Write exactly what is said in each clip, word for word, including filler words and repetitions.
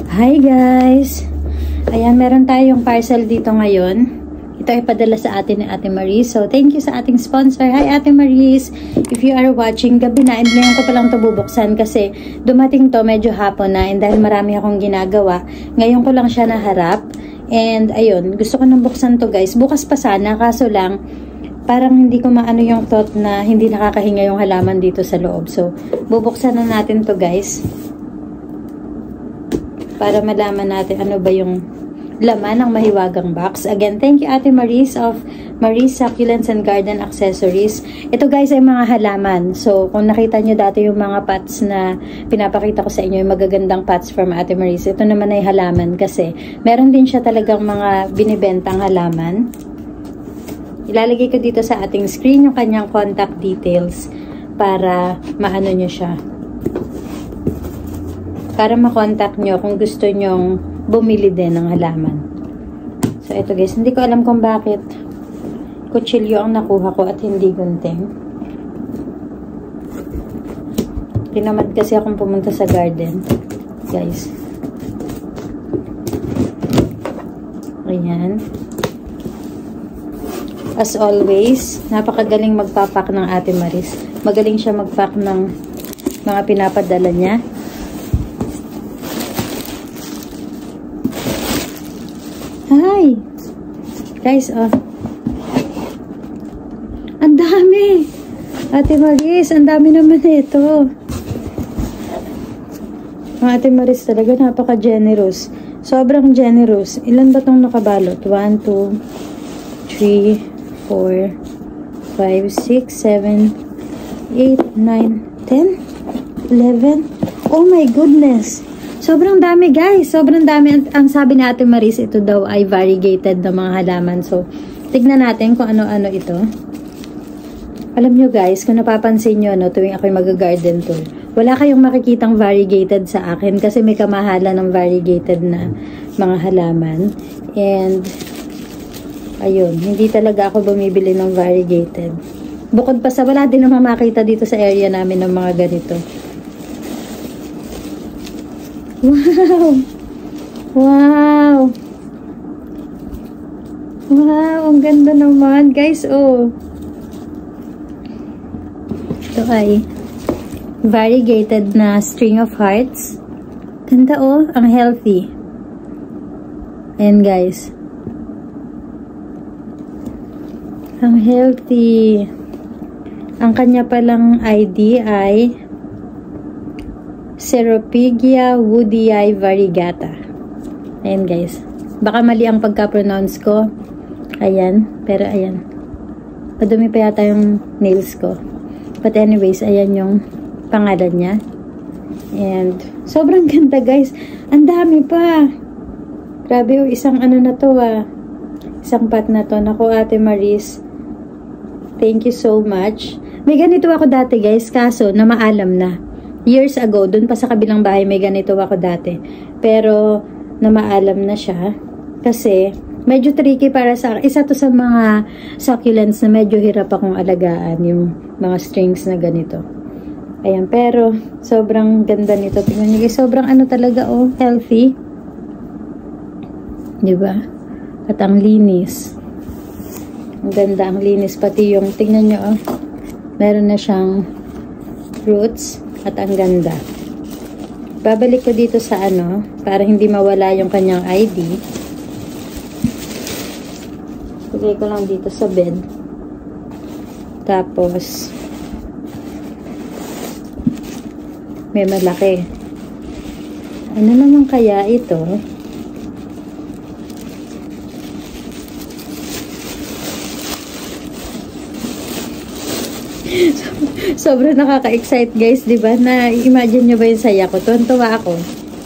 Hi guys! Ayan, meron tayong parcel dito ngayon. Ito ay padala sa atin ni Ate Maris. So, thank you sa ating sponsor. Hi Ate Maris! If you are watching, gabi na. And ngayon ko palang ito bubuksan kasi dumating to medyo hapon na. And dahil marami akong ginagawa, ngayon ko lang siya naharap. And ayun, gusto ko nang buksan to guys. Bukas pa sana, kaso lang, parang hindi ko maano yung thought na hindi nakakahinga yung halaman dito sa loob. So, bubuksan na natin to guys. Para malaman natin ano ba yung laman ng mahiwagang box. Again, thank you Ate Maris of Maris Succulents and Garden Accessories. Ito guys ay mga halaman. So, kung nakita nyo dati yung mga pots na pinapakita ko sa inyo, yung magagandang pots from Ate Maris, ito naman ay halaman kasi meron din siya talagang mga binibentang halaman. Ilalagay ko dito sa ating screen yung kanyang contact details para maano nyo siya. Para makontak nyo kung gusto nyong bumili din ng halaman. So, ito guys. Hindi ko alam kung bakit kutsilyo ang nakuha ko at hindi gunting. Tinamad kasi akong pumunta sa garden. Guys. Ayan. As always, napakagaling magpapak ng Ate Maris. Magaling siya magpack ng mga pinapadala niya. Hi! Guys, oh. Ang dami! Ate Maris, ang dami naman ito. Ang Ate Maris talaga, napaka-generous. Sobrang generous. Ilan ba itong nakabalot? one, two, three, four, five, six, seven, eight, nine, ten, eleven. Oh my goodness! Sobrang dami guys, sobrang dami. Ang, ang sabi ni Ate Maris, ito daw ay variegated na mga halaman. So, tignan natin kung ano-ano ito. Alam nyo guys, kung napapansin nyo, no, tuwing ako'y mag-garden tour, wala kayong makikitang variegated sa akin kasi may kamahalan ng variegated na mga halaman. And, ayun, hindi talaga ako bumibili ng variegated. Bukod pa sa wala din naman makita dito sa area namin ng mga ganito. Wow! Wow! Wow! Ang ganda naman, guys. Oh. Ito ay variegated na string of hearts. Ganda, oh. Ang healthy. Ayan, guys. Ang healthy. Ang kanya palang I D ay Ceropegia woodii variegata. Ayan guys. Baka mali ang pagka-pronounce ko. Ayan. Pero ayan. Madumi pa yata yung nails ko. But anyways, ayan yung pangalan niya. And sobrang ganda guys. Ang dami pa. Grabe oh, isang ano na to ah. Isang pot na to. Naku Ate Maris. Thank you so much. May ganito ako dati guys. Kaso na maalam na. Years ago, dun pa sa kabilang bahay, may ganito ako dati. Pero, namaalam na siya. Kasi, medyo tricky para sa akin. Isa to sa mga succulents na medyo hirap akong alagaan. Yung mga strings na ganito. Ayan, pero, sobrang ganda nito. Tingnan nyo guys, sobrang ano talaga, oh, healthy. Diba? At ang linis. Ang ganda, ang linis. Pati yung, tingnan nyo, oh, meron na siyang roots. At ang ganda. Babalik ko dito sa ano, para hindi mawala yung kanyang I D. Lagay ko lang dito sa bed. Tapos, may malaki. Ano naman kaya ito? Sobrang nakaka-excite guys, di ba? Na-imagine nyo ba yung saya ko? Tuwan-tuwa ako.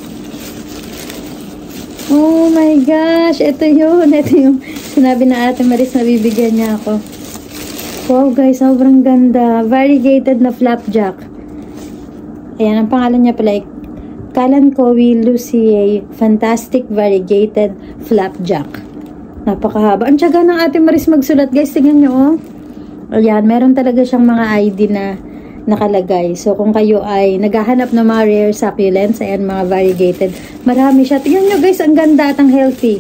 Oh my gosh! Ito yun. Ito yung sinabi na Ate Maris na bibigyan niya ako. Wow guys, sobrang ganda. Variegated na flapjack. Ayan, ang pangalan niya pala ay Kalanchoe luciae Fantastic Variegated Flapjack. Napakahaba. Ang tiyaga ng Ate Maris magsulat guys. Tingnan nyo oh. Ayan, meron talaga siyang mga I D na nakalagay. So, kung kayo ay naghahanap ng mga rare succulents, ayan, mga variegated, marami siya. Tingnan nyo guys, ang ganda at ang healthy.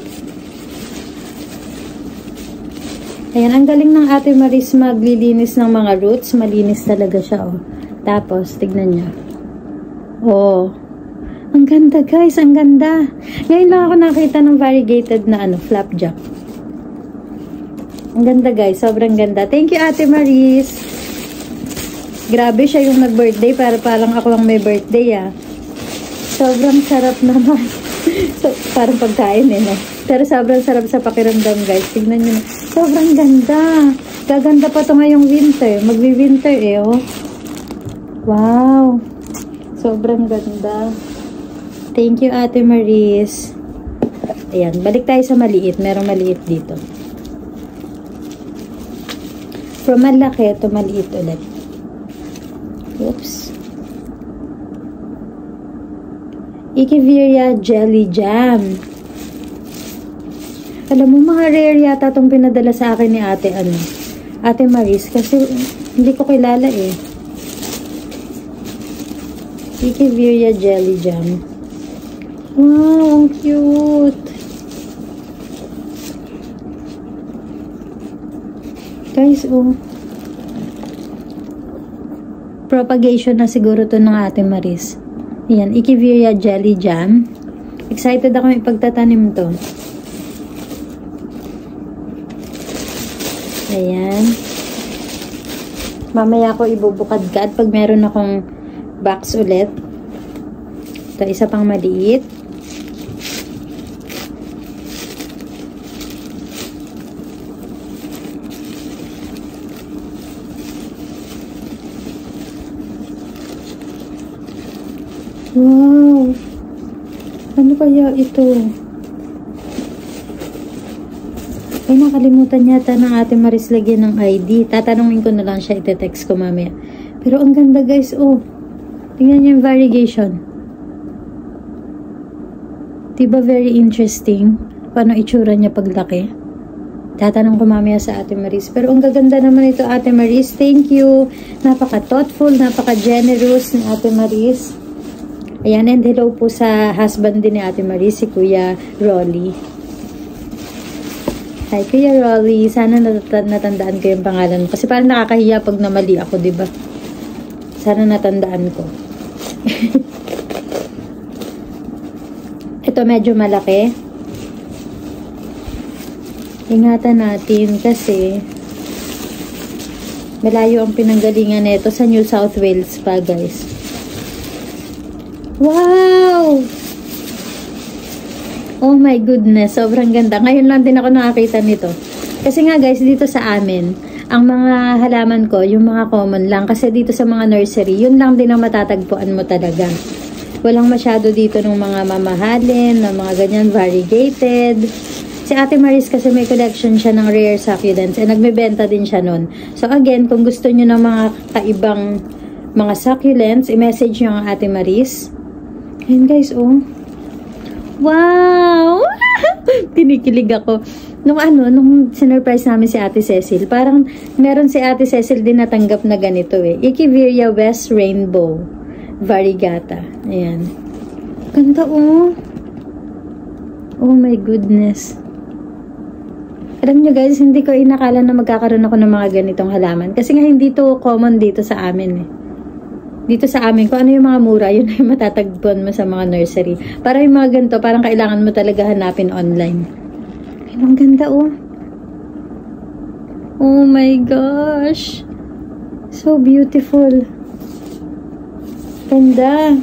Ayan, ang galing ng Ate Maris maglilinis ng mga roots. Malinis talaga siya, oh. Tapos, tignan nyo. Oh, ang ganda guys, ang ganda. Ngayon lang ako nakita ng variegated na ano, flapjack. Ang ganda guys, sobrang ganda. Thank you Ate Maris. Grabe siya yung nag-birthday, para parang ako lang may birthday ah. Sobrang sarap naman. So, parang pagkain eh, no? Pero sobrang sarap sa pakiramdam guys. Tignan nyo na. Sobrang ganda. Gaganda pa to ngayong winter. Magwi-winter eh, oh. Wow. Sobrang ganda. Thank you Ate Maris. Ayan, balik tayo sa maliit. Merong maliit dito. From malaki to maliit ulit. Oops. Echeveria Jelly Jam. Alam mo, mga rare yata itong pinadala sa akin ni ate, ano, Ate Maris. Kasi hindi ko kilala eh. Echeveria Jelly Jam. Wow, ang cute. Guys, oh. Propagation na siguro to ng Ate Maris. Ayan, Echeveria Jelly Jam. Excited ako ipagtatanim to. Ayan. Mamaya ako ibubukad-kad pag meron akong box ulit. Ito, isa pang maliit. Wow! Ano kaya ito? Ay, nakalimutan yata ng Ate Maris lagyan ng I D. Tatanungin ko na lang siya, ite-text ko mamaya. Pero ang ganda guys, oh. Tingnan niyo yung variegation. Diba very interesting? Paano itsura niya paglaki? Tatanong ko mamaya sa Ate Maris. Pero ang gaganda naman ito, Ate Maris. Thank you. Napaka-thoughtful, napaka-generous ni Ate Maris. Ayan, and hello po sa husband din ni Ate Maris, si Kuya Rolly. Hi, Kuya Rolly. Sana nat natandaan ko yung pangalan mo. Kasi parang nakakahiya pag namali ako, diba? Sana natandaan ko. Ito medyo malaki. Ingatan natin kasi malayo ang pinanggalingan nito sa New South Wales pa, guys. Wow! Oh my goodness, sobrang ganda. Ngayon lang din ako nakakita nito. Kasi nga guys, dito sa amin, ang mga halaman ko, yung mga common lang. Kasi dito sa mga nursery, yun lang din ang matatagpuan mo talaga. Walang masyado dito ng mga mamahalin, ng mga ganyan, variegated. Si Ate Maris kasi may collection siya ng rare succulents and nagbebenta din siya nun. So again, kung gusto nyo ng mga kaibang mga succulents, i-message nyo ang Ate Maris. Ayan guys, oh. Wow! Kinikilig ako. Nung ano, nung sinurprise namin si Ate Cecil, parang meron si Ate Cecil din natanggap na ganito eh. Echeveria West Rainbow Variegata. Ayan. Ganda, oh. Oh my goodness. Alam nyo guys, hindi ko inakala na magkakaroon ako ng mga ganitong halaman. Kasi nga hindi to common dito sa amin eh. Dito sa amin, kung ano yung mga mura, yun ay matatagpuan mo sa mga nursery. Para yung mga ganito, parang kailangan mo talaga hanapin online. Ay, ang ganda, oh. Oh my gosh. So beautiful. Ganda.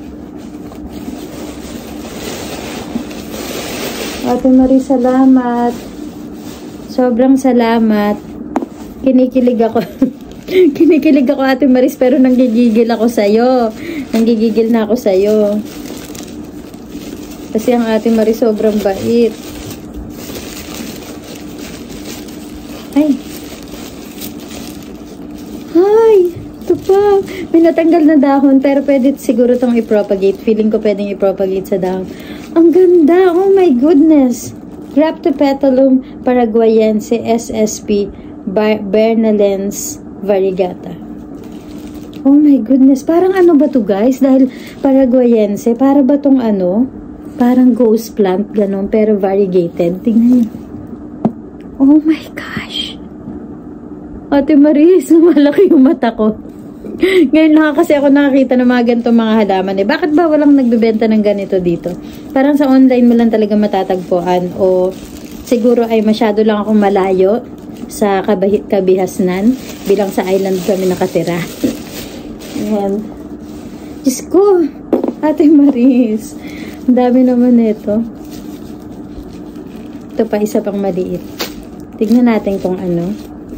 Ate Marie, salamat. Sobrang salamat. Kinikilig ako. Kinikilig ako, Ate Maris, pero nanggigigil ako sa'yo. Nanggigigil na ako sa'yo. Kasi ang Ate Maris sobrang bait. Ay. Hi! Ito pa. May natanggal na dahon, pero pwede siguro itong i-propagate. Feeling ko pwedeng i-propagate sa dahon. Ang ganda! Oh my goodness! Graptopetalum paraguayense S S P Bernalens Variegata. Oh my goodness. Parang ano ba to guys? Dahil Paraguayense. Para ba tong ano? Parang ghost plant. Ganon. Pero variegated. Tingnan niyo. Oh my gosh. Ate Maris, malaki yung mata ko. Ngayon lang kasi ako nakakita ng mga ganitong mga halaman eh. Bakit ba walang nagbebenta ng ganito dito? Parang sa online mo lang talaga matatagpuan o siguro ay masyado lang akong malayo sa kabahit kabihasnan bilang sa island kami nakatira. Ayan. Diyos ko, Ate Maris. Ang dami naman ito. Ito pa, isa pang maliit. Tignan natin kung ano.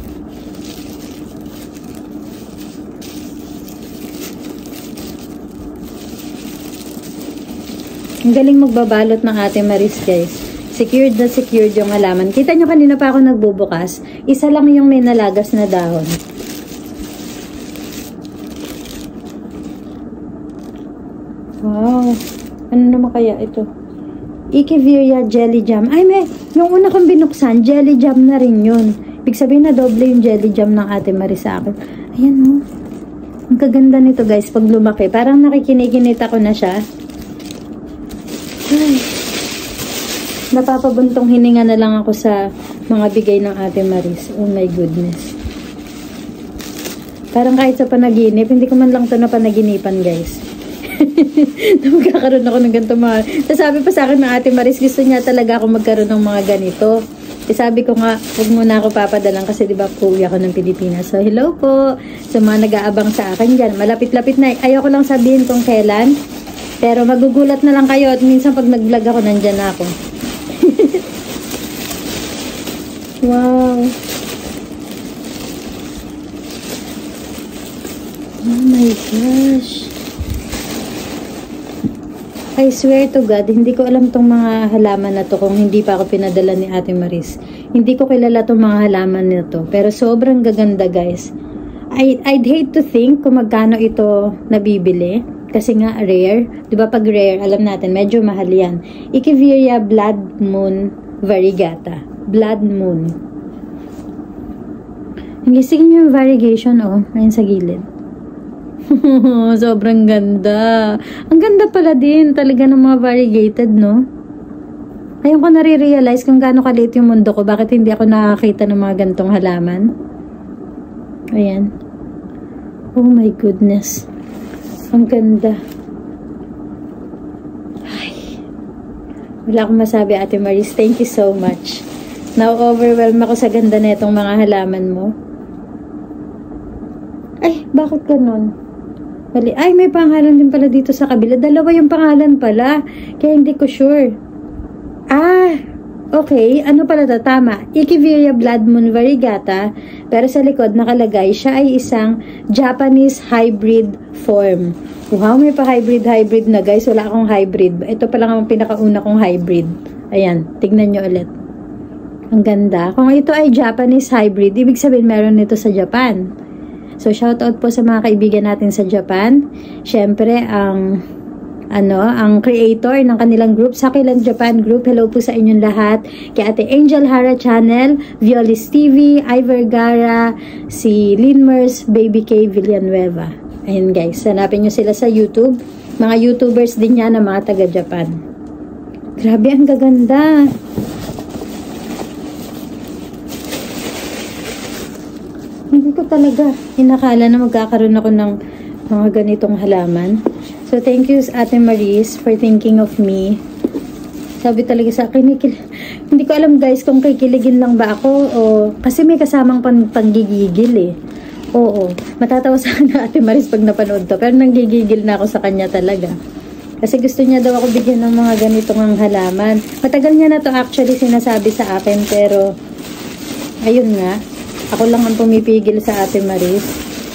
Ang galing magbabalot ng Ate Maris, guys. Secured na secured yung halaman. Kita nyo kanina pa ako nagbubukas. Isa lang yung may nalagas na dahon. Wow. Ano naman kaya ito? Echeveria Jelly Jam. Ay, may, yung una kong binuksan, Jelly Jam na rin yun. Ibig sabihin na doble yung Jelly Jam ng Ate Maris sa akin. Ayan, oh. Ang kaganda nito, guys, pag lumaki. Parang nakikinikinita ko na siya. Ay, napapabuntong hininga na lang ako sa mga bigay ng Ate Maris. Oh my goodness. Parang kahit sa panaginip, hindi ko man lang ito na panaginipan, guys. Magkakaroon ako ng ganito mga... Sabi pa sa akin ng Ate Maris, gusto niya talaga ako magkaroon ng mga ganito. E sabi ko nga, huwag muna ako papadalang kasi diba pauwi ako ng Pilipinas. So, hello po sa mga nag-aabang sa akin dyan. Malapit-lapit na. Ayoko lang sabihin kung kailan. Pero magugulat na lang kayo at minsan pag nag-vlog ako, nandyan na ako. Wow. Oh my gosh. I swear to God, hindi ko alam tong mga halaman na to kung hindi pa ako pinadala ni Ate Maris. Hindi ko kilala tong mga halaman na to. Pero sobrang gaganda, guys. I, I'd hate to think kung magkano ito nabibili. Kasi nga rare, 'di ba pag rare, alam natin medyo mahal 'yan. Echeveria Blood Moon Variegata. Blood Moon. Ang gising niyo yung variegation oh, ayun sa gilid. Sobrang ganda. Ang ganda pala din talaga ng mga variegated, no? Ayun ko nare-realize kung gaano kaliit yung mundo ko, bakit hindi ako nakakita ng mga gantong halaman. Ayan. Oh my goodness. Ang ganda. Ay. Wala akong masabi, Ate Maris. Thank you so much. Now-overwhelm ako sa ganda na itong mga halaman mo. Ay, bakit ganun? Mali. Ay, may pangalan din pala dito sa kabila. Dalawa yung pangalan pala. Kaya hindi ko sure. Ah, okay. Ano pala ito? Tama. Echeveria Blood Moon Variegata. Pero sa likod nakalagay, siya ay isang Japanese hybrid form. Wow, may pa-hybrid-hybrid na, guys. Wala akong hybrid. Ito pa lang ang pinakauna kong hybrid. Ayan, tignan nyo ulit. Ang ganda. Kung ito ay Japanese hybrid, ibig sabihin meron nito sa Japan. So, shoutout po sa mga kaibigan natin sa Japan. Siyempre, ang ano, ang creator ng kanilang group, Sakilan Japan Group. Hello po sa inyong lahat. Kay Ate Angel Hara Channel, Violis T V, I Vergara, si Linmers, Baby K Villanueva. Ayun guys, hanapin nyo sila sa YouTube. Mga YouTubers din yan na mga taga-Japan. Grabe, ang gaganda. Hindi ko talaga inakala na magkakaroon ako ng mga ganitong halaman. So, thank you Ate Maris for thinking of me. Sabi talaga sa akin, hindi ko alam guys kung kikiligin lang ba ako o kasi may kasamang pang panggigigil eh. Oo, matatawa sa akin Ate Maris pag napanood to. Pero nanggigigil na ako sa kanya talaga. Kasi gusto niya daw ako bigyan ng mga ganitong halaman. Matagal niya na to actually sinasabi sa akin pero ayun nga. Ako lang ang pumipigil sa Ate Maris.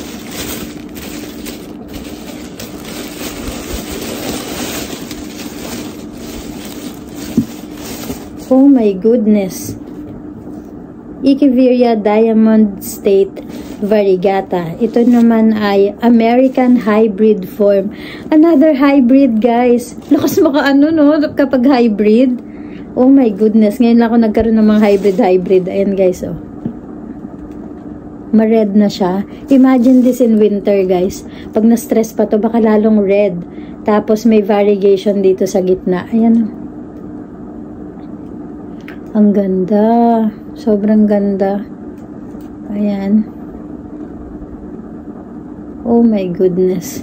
Oh my goodness. Echeveria Diamond State Variegata. Ito naman ay American Hybrid Form. Another hybrid, guys. Lakas maka ano, no? Kapag hybrid. Oh my goodness. Ngayon lang ako nagkaroon ng mga hybrid-hybrid. Ayan, guys, oh. ma-red na siya. Imagine this in winter, guys. Pag na-stress pa to, baka lalong red. Tapos may variegation dito sa gitna. Ayan. Ang ganda. Sobrang ganda. Ayan. Oh my goodness.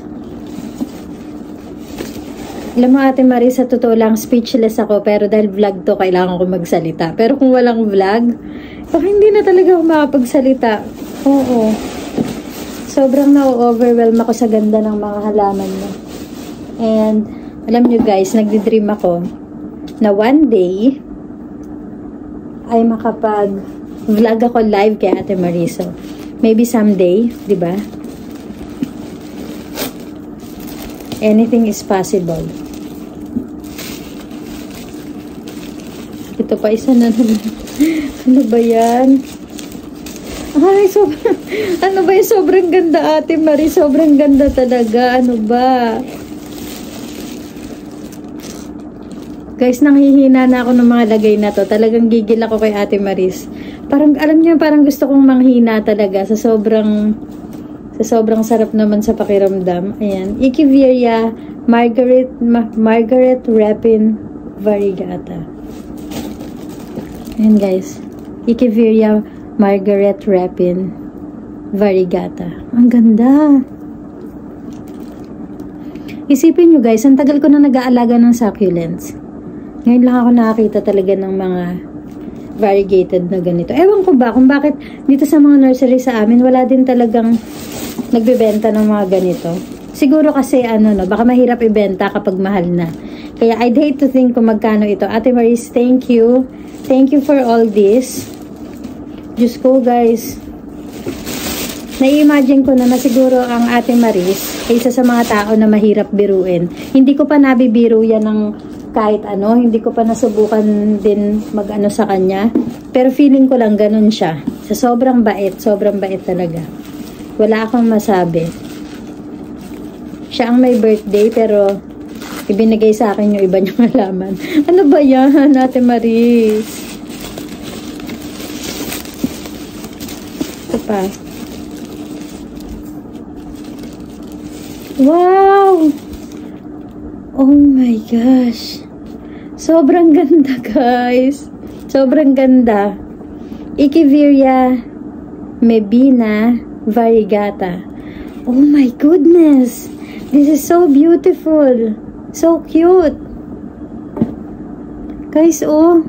Alam mo, Ate Marie, sa totoo lang, speechless ako. Pero dahil vlog to, kailangan ko magsalita. Pero kung walang vlog, baka hindi na talaga ako makapagsalita. Oo. Sobrang na-overwhelm ako sa ganda ng mga halaman mo. And, alam nyo guys, nagdi-dream ako na one day ay makapag-vlog ako live kay Ate Marie. So, maybe someday, di ba? Anything is possible. Ito pa, isa na naman. Ano ba yan? Ay, sobrang, ano ba yung sobrang ganda, Ate Marie? Sobrang ganda talaga. Ano ba? Guys, nanghihina na ako ng mga lagay na to. Talagang gigil ako kay Ate Maris. Parang, alam niyo, parang gusto kong manghina talaga sa sobrang, sa sobrang sarap naman sa pakiramdam. Ayan. Echeveria Margaret, Ma, Margaret Rapin Variegata. Ayan guys. Echeveria Margaret Rapin Variegata. Ang ganda. Isipin nyo guys, ang tagal ko na nag-aalaga ng succulents. Ngayon lang ako nakakita talaga ng mga variegated na ganito. Ewan ko ba kung bakit dito sa mga nursery sa amin, wala din talagang nagbebenta ng mga ganito. Siguro kasi ano no, baka mahirap ibenta kapag mahal na. Kaya I'd hate to think kung magkano ito. Ate Maris, thank you. Thank you for all this. Diyos ko guys. Nai-imagine ko na na siguro ang Ate Maris ay isa sa mga tao na mahirap biruin. Hindi ko pa nabibiro yan ng kahit ano. Hindi ko pa nasubukan din mag-ano sa kanya. Pero feeling ko lang ganun siya. Sa sobrang bait. Sobrang bait talaga. Wala akong masabi. Siya ang may birthday pero ibinigay sa akin yung iba niyang halaman. Ano ba yan, Ate Maris? Ito pa. Wow! Oh my gosh. Sobrang ganda, guys. Sobrang ganda. Echeveria Mebina Variegata. Oh my goodness. This is so beautiful. So cute. Guys, oh.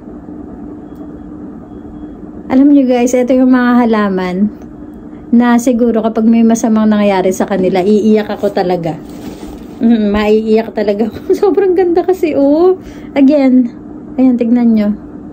Alam niyo guys, ito yung mga halaman na siguro kapag may masamang nangyayari sa kanila, iiyak ako talaga. Mm, maiiyak talaga ako. Sobrang ganda kasi, oh. Again. Ayan, tignan nyo.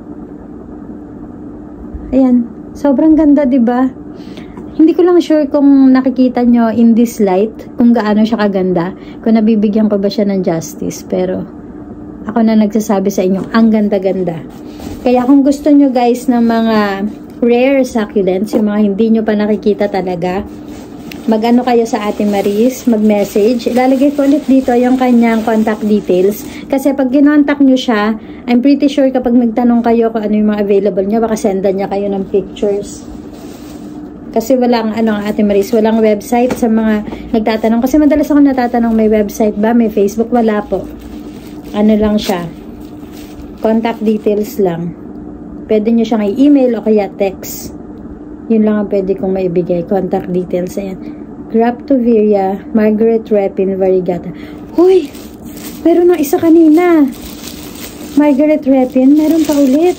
Ayan. Sobrang ganda, diba? Hindi ko lang sure kung nakikita nyo in this light, kung gaano siya kaganda, kung nabibigyan ko ba siya ng justice. Pero, ako na nagsasabi sa inyo, ang ganda-ganda. Kaya kung gusto nyo guys ng mga rare succulents, yung mga hindi nyo pa nakikita talaga, mag-ano kayo sa Ate Maris, mag-message. Ilalagay ko ulit dito yung kanyang contact details. Kasi pag ginontak nyo siya, I'm pretty sure kapag nagtanong kayo kung ano yung mga available nyo, baka sendan niya kayo ng pictures. Kasi walang, ano, Ate Maris, walang website sa mga nagtatanong. Kasi madalas ako natatanong, may website ba? May Facebook? Wala po. Ano lang siya. Contact details lang. Pwede nyo siyang i-email o kaya text. Yun lang ang pwede kong maibigay. Contact details. Ayan. Graptoveria Margaret Rapin Variegata. Hoy! Meron ng isa kanina. Margaret Rapin. Meron pa ulit.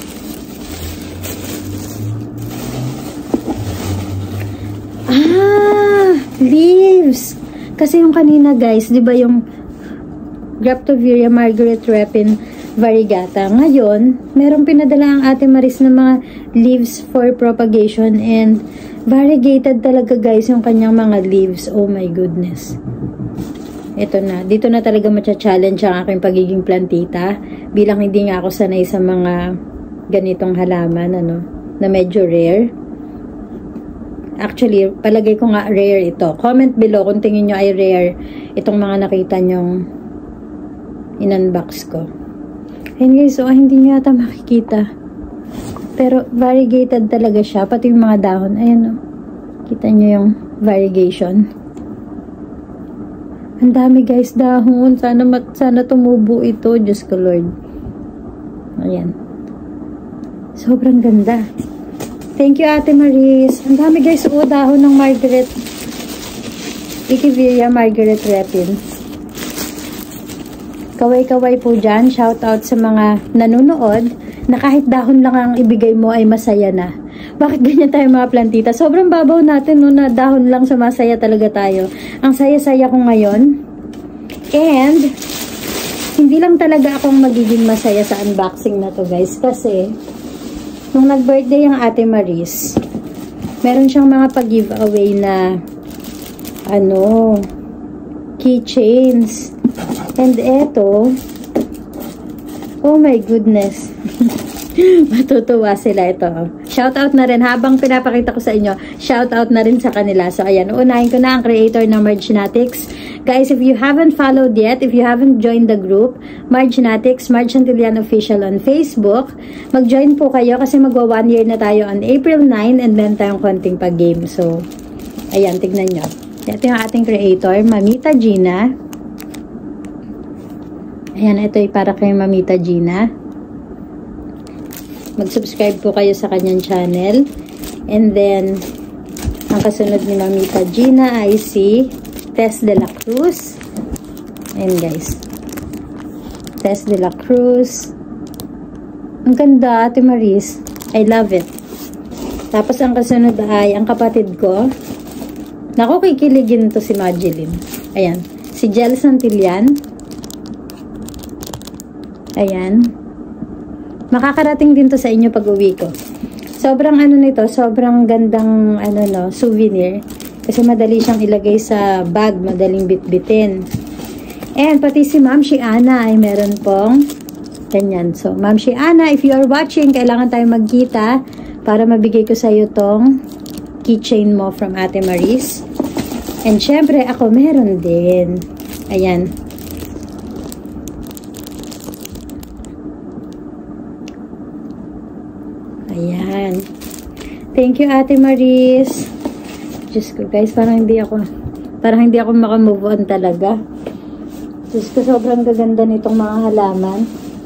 Ah! Leaves! Kasi yung kanina guys, di ba yung Graptoveria Margaret Rapin Variegata. Ngayon, merong pinadala ang Ate Maris ng mga leaves for propagation and variegated talaga guys yung kanyang mga leaves. Oh my goodness. Ito na. Dito na talaga matcha-challenge ang aking pagiging plantita bilang hindi nga ako sanay sa mga ganitong halaman ano, na medyo rare. Actually, palagay ko nga rare ito. Comment below kung tingin nyo ay rare itong mga nakita nyong in-unbox ko. Ayun guys, so ah, hindi nyo yata makikita. Pero variegated talaga siya. Pati yung mga dahon. Ayan o. Kita nyo yung variegation. Ang dami guys, dahon. Sana, sana tumubo ito. Diyos ko Lord. Ayan. Sobrang ganda. Thank you, Ate Maris. Ang dami guys. Oo, dahon ng Margaret. Echeveria Margaret Repin. Kaway-kaway po dyan. Shout out sa mga nanonood na kahit dahon lang ang ibigay mo ay masaya na. Bakit ganyan tayo mga plantita? Sobrang babaw natin no, na dahon lang sumasaya talaga tayo. Ang saya-saya ko ngayon. And, hindi lang talaga akong magiging masaya sa unboxing na to guys. Kasi, nung nag-birthday ang Ate Maris, meron siyang mga pag-giveaway na ano, keychains. And eto, oh my goodness. Matutuwa sila ito. Shoutout na rin. Habang pinapakita ko sa inyo, shoutout na rin sa kanila. So, ayan. Uunahin ko na ang creator ng Margenatics. Guys, if you haven't followed yet, if you haven't joined the group, Margenatics, Marge Santillan Official on Facebook, mag-join po kayo kasi magwa one year na tayo on April ninth and then tayong konting pag-game. So, ayan. Tignan nyo. Ito yung ating creator, Mamita Gina. Ayan. Ito ay para kay Mamita Gina. Mag-subscribe po kayo sa kanyang channel. And then, ang kasunod ni Mamita Gina ay si Tess de la Cruz. Ayan guys. Tess de la Cruz. Ang ganda, Ate Maris. I love it. Tapos ang kasunod ay ang kapatid ko. Naku, kikiligin to si Madeline. Ayan. Si Jel Santillan. Ayan. Makakarating din to sa inyo pag uwi ko. Sobrang ano nito, sobrang gandang ano no, souvenir. Kasi madali siyang ilagay sa bag, madaling bitbitin. And pati si Ma'am Shiana ay meron pong ganyan. So, Ma'am Shiana, if you are watching, kailangan tayo magkita para mabigay ko sa iyo tong keychain mo from Ate Maris. And syempre, ako meron din. Ayan. Ayan. Thank you, Ate Maris. Diyos ko, guys, parang hindi ako, parang hindi ako makamove on talaga. Diyos ko, sobrang gaganda nitong mga halaman.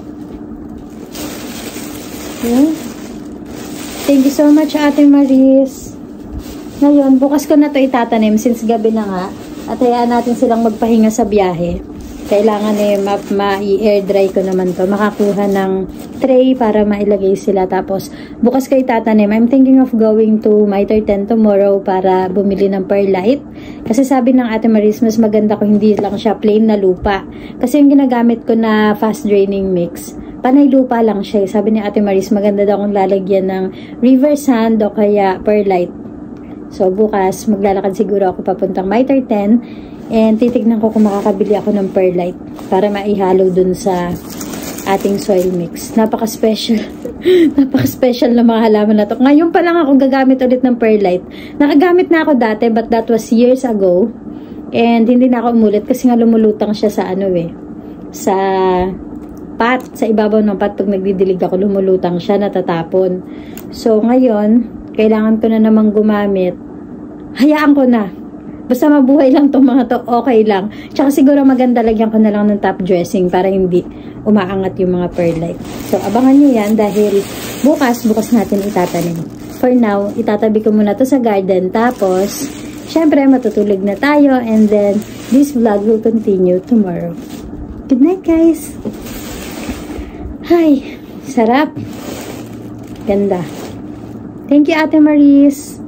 Okay. Thank you so much, Ate Maris. Ngayon, bukas ko na to itatanim since gabi na nga. At hayaan natin silang magpahinga sa biyahe. Kailangan eh, ma-air dry ko naman to. Makakuha ng tray para mailagay sila. Tapos, bukas ko itatanim. I'm thinking of going to Mitre ten tomorrow para bumili ng perlite. Kasi sabi ng Ate Maris, mas maganda ko hindi lang siya plain na lupa. Kasi yung ginagamit ko na fast draining mix, panay lupa lang siya. Sabi ni Ate Maris, maganda daw kung lalagyan ng river sand o kaya perlite. So, bukas, maglalakad siguro ako papuntang Mitre ten. And titignan ko kung makakabili ako ng perlite para maihalo dun sa ating soil mix. Napaka-special. Napaka-special na mga halaman na to. Ngayon pa lang ako gagamit ulit ng perlite. Nakagamit na ako dati, but that was years ago. And hindi na ako umulit kasi nga lumulutang siya sa ano eh. Sa pot. Sa ibabaw ng pot pag nagdidilig ako, lumulutang siya, natatapon. So ngayon, kailangan ko na namang gumamit. Hayaan ko na. Basta mabuhay lang tong mga to, okay lang. Tsaka siguro maganda lagyan ko na lang ng top dressing para hindi umaangat yung mga perlite. So, abangan nyo yan dahil bukas, bukas natin itatanim. For now, itatabi ko muna to sa garden. Tapos, syempre, matutulog na tayo. And then, this vlog will continue tomorrow. Good night, guys! Hi! Sarap! Ganda. Thank you, Ate Maris!